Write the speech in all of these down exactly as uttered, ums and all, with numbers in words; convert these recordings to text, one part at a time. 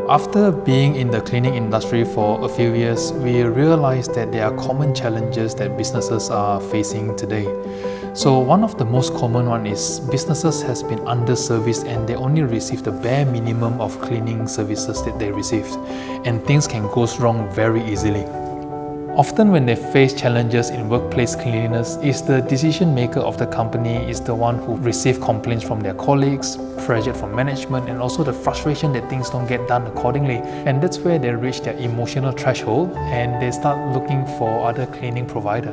After being in the cleaning industry for a few years, we realized that there are common challenges that businesses are facing today. So one of the most common one is businesses has been under-serviced and they only receive the bare minimum of cleaning services that they received, and things can go wrong very easily. Often when they face challenges in workplace cleanliness, is the decision maker of the company is the one who receive complaints from their colleagues, pressure from management, and also the frustration that things don't get done accordingly. And that's where they reach their emotional threshold and they start looking for other cleaning provider.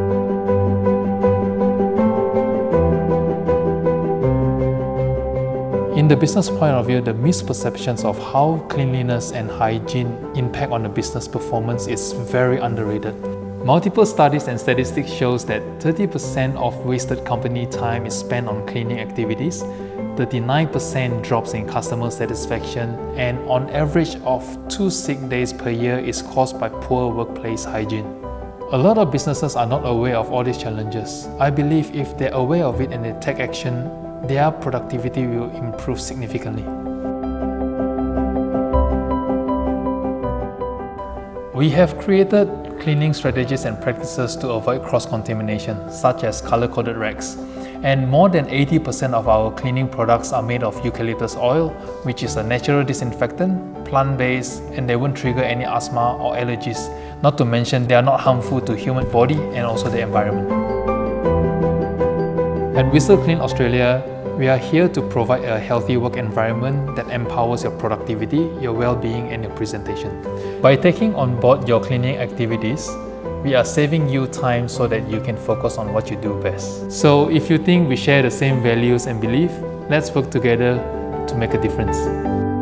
In the business point of view, the misperceptions of how cleanliness and hygiene impact on the business performance is very underrated. Multiple studies and statistics shows that thirty percent of wasted company time is spent on cleaning activities, thirty-nine percent drops in customer satisfaction, and on average of two sick days per year is caused by poor workplace hygiene. A lot of businesses are not aware of all these challenges. I believe if they're aware of it and they take action, their productivity will improve significantly. We have created cleaning strategies and practices to avoid cross-contamination, such as color-coded racks. And more than eighty percent of our cleaning products are made of eucalyptus oil, which is a natural disinfectant, plant-based, and they won't trigger any asthma or allergies. Not to mention, they are not harmful to human body and also the environment. At Whistle Clean Australia, we are here to provide a healthy work environment that empowers your productivity, your well-being, and your presentation. By taking on board your cleaning activities, we are saving you time so that you can focus on what you do best. So if you think we share the same values and belief, let's work together to make a difference.